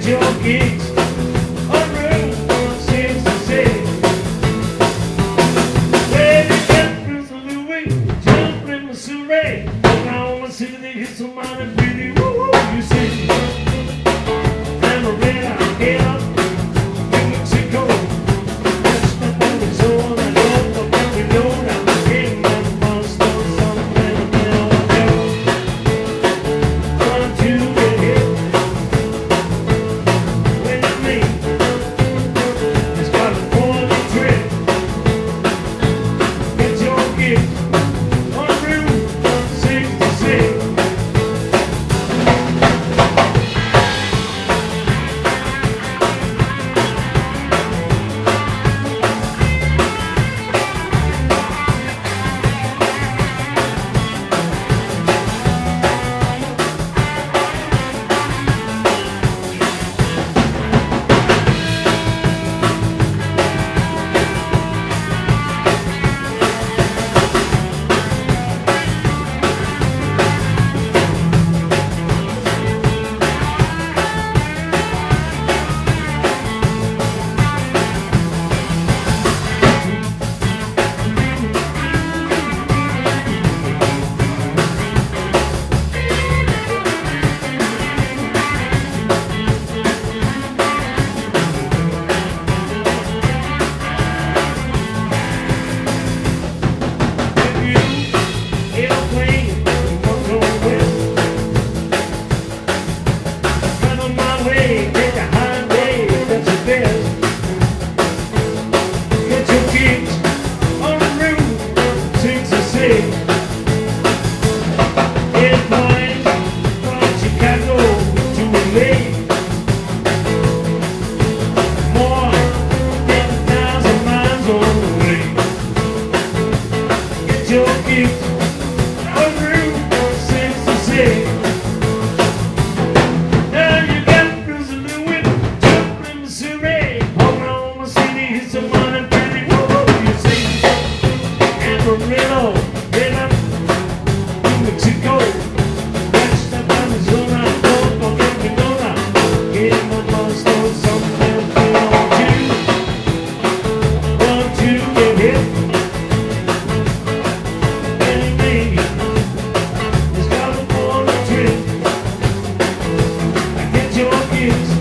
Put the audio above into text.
your gigs on Route 166. Where you get through the Louis, jump in Missouri. Oklahoma City, hit some money, pretty woo-woo, you see. Amarillo, get up, New Mexico. That's the only zone I know, but when we know that we came from Boston, something will do. Want to get hit. When you mean, it's got a poorly trip. Get your gift on Route 166. Your gift.